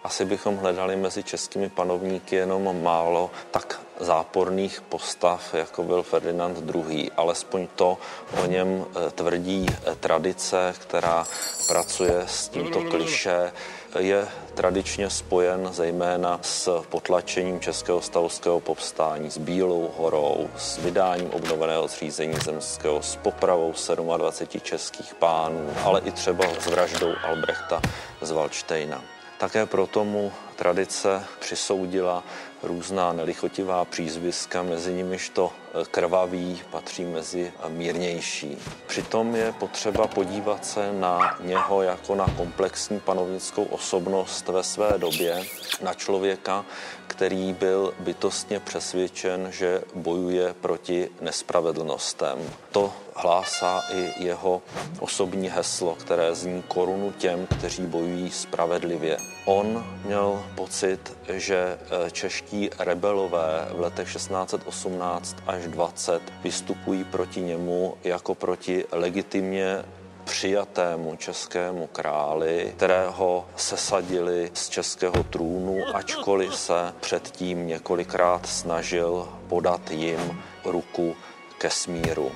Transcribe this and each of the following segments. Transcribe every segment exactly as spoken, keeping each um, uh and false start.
Asi bychom hledali mezi českými panovníky jenom málo tak záporných postav, jako byl Ferdinand druhý. Alespoň to o něm tvrdí tradice, která pracuje s tímto klišé. Je tradičně spojen zejména s potlačením českého stavovského povstání, s Bílou horou, s vydáním obnoveného zřízení zemského, s popravou dvaceti sedmi českých pánů, ale i třeba s vraždou Albrechta z Valdštejna. Také proto mu tradice přisoudila různá nelichotivá přízviska, mezi nimiž to krvavý patří mezi mírnější. Přitom je potřeba podívat se na něho jako na komplexní panovnickou osobnost ve své době, na člověka, který byl bytostně přesvědčen, že bojuje proti nespravedlnostem. To hlásá i jeho osobní heslo, které zní korunu těm, kteří bojují spravedlivě. On měl pocit, že čeští rebelové v letech šestnáct set osmnáct až dvacet vystupují proti němu jako proti legitimně přijatému českému králi, kterého sesadili z českého trůnu, ačkoliv se předtím několikrát snažil podat jim ruku ke smíru.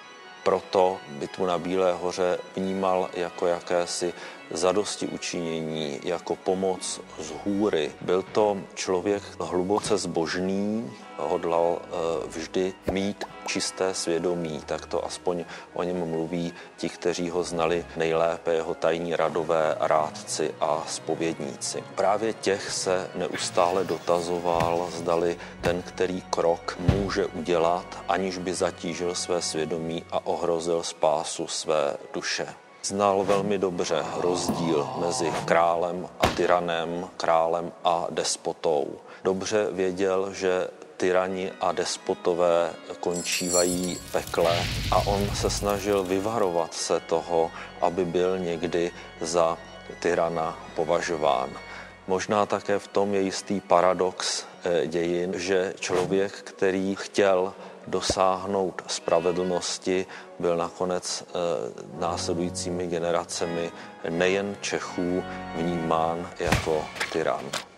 Proto bitvu na Bílé hoře vnímal jako jakési zadosti učinění, jako pomoc z hůry. Byl to člověk hluboce zbožný, hodlal vždy mít čisté svědomí, tak to aspoň o něm mluví ti, kteří ho znali nejlépe, jeho tajní radové, rádci a zpovědníci. Právě těch se neustále dotazoval, zdali ten, který krok může udělat, aniž by zatížil své svědomí a ohrozil spásu své duše. Znal velmi dobře rozdíl mezi králem a tyranem, králem a despotou. Dobře věděl, že tyrani a despotové končívají pekle a on se snažil vyvarovat se toho, aby byl někdy za tyrana považován. Možná také v tom je jistý paradox dějin, že člověk, který chtěl dosáhnout spravedlnosti, byl nakonec následujícími generacemi nejen Čechů vnímán jako tyran.